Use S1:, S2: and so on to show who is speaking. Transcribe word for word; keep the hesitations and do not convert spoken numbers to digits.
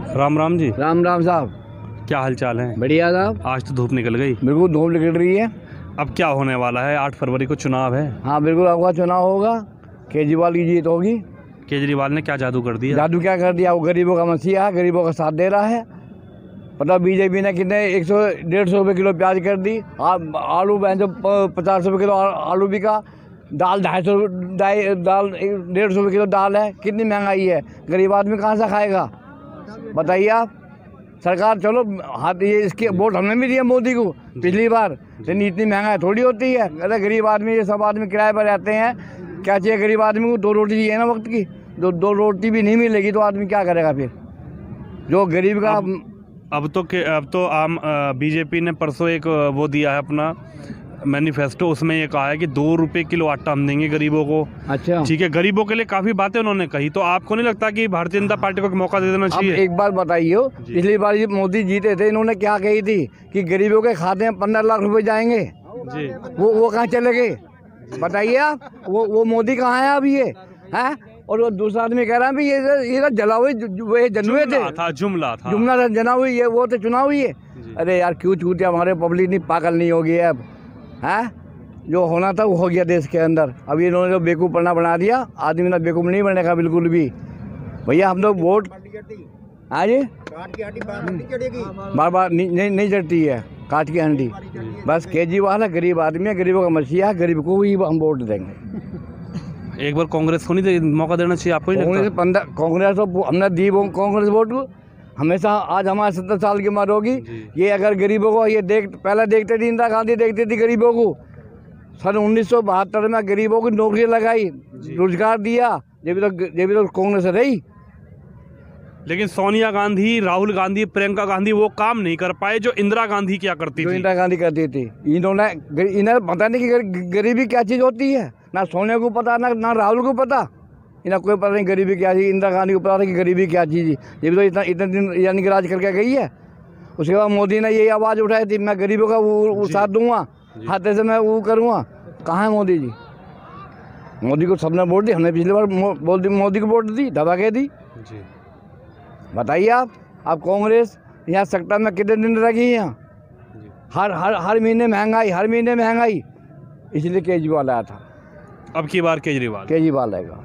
S1: राम राम जी।
S2: राम राम साहब,
S1: क्या हाल चाल है?
S2: बढ़िया साहब।
S1: आज तो धूप निकल गई।
S2: बिल्कुल धूप निकल रही है।
S1: अब क्या होने वाला है? आठ फरवरी को चुनाव है।
S2: हाँ बिल्कुल, आपका चुनाव होगा, केजरीवाल की जीत होगी।
S1: केजरीवाल ने क्या जादू कर दिया?
S2: जादू क्या कर दिया? वो गरीबों का मसीहा है, गरीबों का साथ दे रहा है। पता बीजेपी ने कितने एक सौ डेढ़ सौ रुपये किलो प्याज कर दी। आ- आलू जो पचास रुपये किलो आलू बिका। दाल ढाई सौ ढाई दाल डेढ़ सौ रुपये किलो दाल है। कितनी महंगाई है, गरीब आदमी कहाँ से खाएगा? बताइए आप। सरकार चलो हाथ ये इसके वोट हमने भी दिया मोदी को पिछली बार, लेकिन इतनी महंगाई थोड़ी होती है। अरे गरीब आदमी, ये सब आदमी किराए पर रहते हैं, क्या चाहिए गरीब आदमी को? दो रोटी चाहिए ना वक्त की। दो दो रोटी भी नहीं मिलेगी तो आदमी क्या करेगा फिर? जो गरीब का
S1: अब, अब तो के अब तो आम बीजेपी ने परसों एक वो दिया है अपना मैनिफेस्टो, उसमें ये कहा है कि दो रुपए किलो आटा हम देंगे गरीबों को।
S2: अच्छा
S1: ठीक है, गरीबों के लिए काफी बातें उन्होंने कही, तो आपको नहीं लगता कि भारतीय जनता पार्टी को एक मौका दे देना
S2: अब
S1: चाहिए?
S2: एक बात बताइए, पिछली बार जब मोदी जीते थे, इन्होंने क्या कही थी कि गरीबों के खाते में पंद्रह लाख रुपए जाएंगे।
S1: जी।
S2: वो वो कहाँ चले गए? बताइए आप। वो वो मोदी कहाँ है अब? ये है। और वो दूसरा आदमी कह रहा है भी ये ये जला हुए वो जनुए थे,
S1: था जुमला था
S2: जुमला था, जना हुई है, वो तो चुनाव हुई है। अरे यार क्यों छूटे? हमारे पब्लिक नहीं पागल नहीं होगी अब, है? जो होना था वो हो गया देश के अंदर। अब इन्होंने जो बेवकूफ़ पढ़ना बना दिया, आदमी ना बेवकूफ़ नहीं बनेगा बिल्कुल भी। भैया हम लोग वोट, हाँ जी, बार बार नहीं नहीं, नहीं चढ़ती है काट की हंडी। बस केजरीवाल है, गरीब आदमी है, गरीबों का मसीहा है, गरीब को ही हम वोट देंगे।
S1: एक बार कांग्रेस को नहीं दे, मौका देना चाहिए आपको? नहीं
S2: कांग्रेस
S1: लगता?
S2: पंद्रह कांग्रेस तो हमने दी वो कांग्रेस वोट को हमेशा। आज हमारे सत्तर साल की उम्र होगी, ये अगर गरीबों को ये देख पहले देखते थी, इंदिरा गांधी देखती थी गरीबों को। सन उन्नीस सौ बहत्तर में गरीबों की नौकरी लगाई, रोजगार दिया, ये भी तो ये भी तो कांग्रेस रही।
S1: लेकिन सोनिया गांधी, राहुल गांधी, प्रियंका गांधी वो काम नहीं कर पाए जो इंदिरा गांधी क्या करती
S2: जो
S1: थी।
S2: इंदिरा गांधी करती थी। इन्होंने इन्हें पता नहीं कि गरीबी क्या चीज़ होती है। ना सोनिया को पता, ना ना राहुल को पता। इन्हें कोई पता नहीं गरीबी क्या चीज़। इंदिरा गांधी को पता था कि गरीबी क्या चीज़ है। ये भी तो इतना इतने दिन यानी कि राज करके गई है। उसके बाद मोदी ने यही आवाज़ उठाई थी, मैं गरीबों का वो साथ दूंगा, हाथे से मैं वो करूँगा। कहाँ है मोदी जी? मोदी को सबने वोट दी, हमने पिछली बार मोदी मोदी को वोट दी, दबा के दी।
S1: जी।
S2: बताइए आप। अब कांग्रेस यहाँ सत्ता में कितने दिन रही है? यहाँ हर हर हर महीने महंगाई, हर महीने महंगाई, इसलिए केजरीवाल आया था।
S1: अब की बार केजरीवाल
S2: केजरीवाल आएगा।